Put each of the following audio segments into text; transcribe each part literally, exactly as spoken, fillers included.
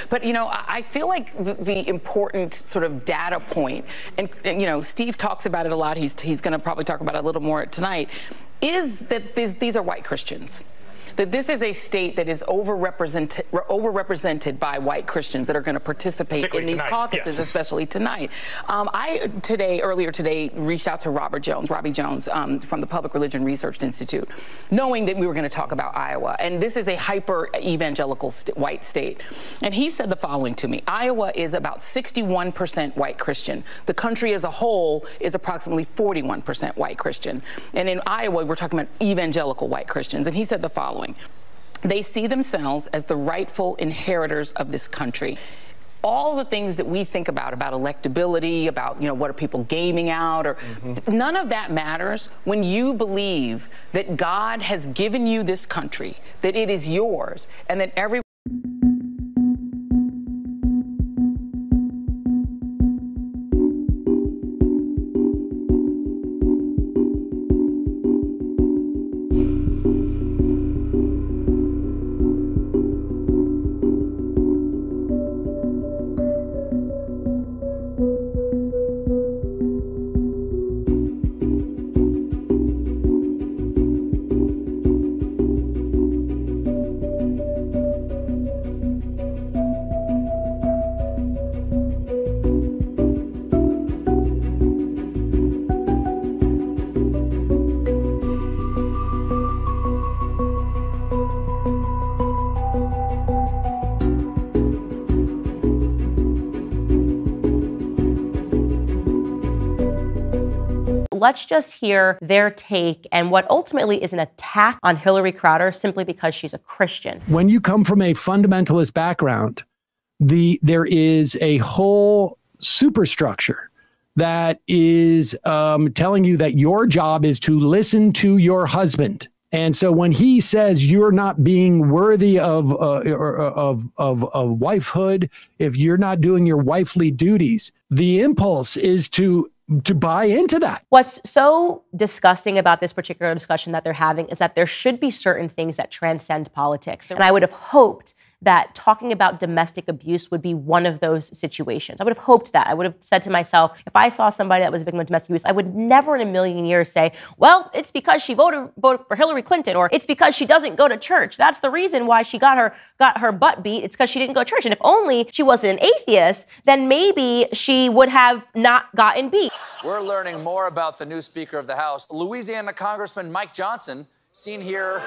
But, you know, I, I feel like the, the important sort of data point, and, and, you know, Steve talks about it a lot, he's, he's going to probably talk about it a little more tonight, is that these, these are white Christians. That this is a state that is overrepresented, overrepresented by white Christians that are going to participate in these tonight. caucuses, yes. especially tonight. Um, I today, earlier today, reached out to Robert Jones, Robbie Jones, um, from the Public Religion Research Institute, knowing that we were going to talk about Iowa. And this is a hyper-evangelical st white state. And he said the following to me: Iowa is about sixty-one percent white Christian. The country as a whole is approximately forty-one percent white Christian. And in Iowa, we're talking about evangelical white Christians. And he said the following: they see themselves as the rightful inheritors of this country. All the things that we think about, about electability, about, you know, what are people gaming out, or mm-hmm. none of that matters when you believe that God has given you this country, that it is yours, and that every Let's just hear their take and what ultimately is an attack on Hillary Crowder simply because she's a Christian. When you come from a fundamentalist background, the there is a whole superstructure that is um, telling you that your job is to listen to your husband. And so when he says you're not being worthy of, uh, of, of, of wifehood, if you're not doing your wifely duties, the impulse is to to buy into that. What's so disgusting about this particular discussion that they're having is that there should be certain things that transcend politics. And I would have hoped that talking about domestic abuse would be one of those situations. I would have hoped that. I would have said to myself, if I saw somebody that was a victim of domestic abuse, I would never in a million years say, well, it's because she voted voted for Hillary Clinton, or it's because she doesn't go to church. That's the reason why she got her got her butt beat. It's because she didn't go to church. And if only she wasn't an atheist, then maybe she would have not gotten beat. We're learning more about the new Speaker of the House, Louisiana Congressman Mike Johnson, seen here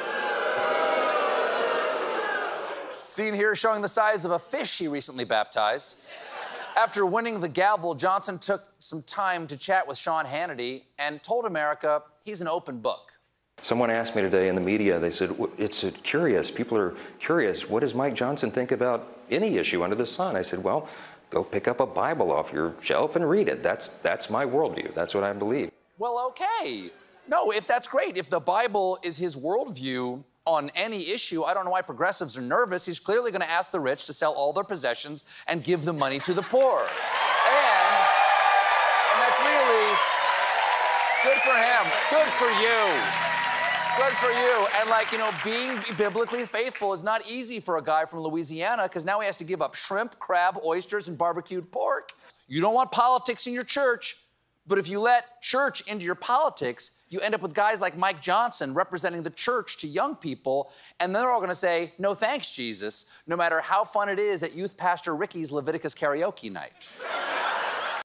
Seen here showing the size of a fish he recently baptized. After winning the gavel, Johnson took some time to chat with Sean Hannity and told America he's an open book. Someone asked me today in the media, they said, it's curious, people are curious, what does Mike Johnson think about any issue under the sun? I said, well, go pick up a Bible off your shelf and read it. That's, that's my worldview. That's what I believe. Well, okay. No, if that's great. If the Bible is his worldview on any issue, I don't know why progressives are nervous. He's clearly going to ask the rich to sell all their possessions and give the money to the poor. And, and that's really good for him. Good for you. Good for you. And, like, you know, being biblically faithful is not easy for a guy from Louisiana, because now he has to give up shrimp, crab, oysters, and barbecued pork. You don't want politics in your church. But if you let church into your politics, you end up with guys like Mike Johnson representing the church to young people, and they're all going to say, no thanks, Jesus, no matter how fun it is at Youth Pastor Ricky's Leviticus karaoke night.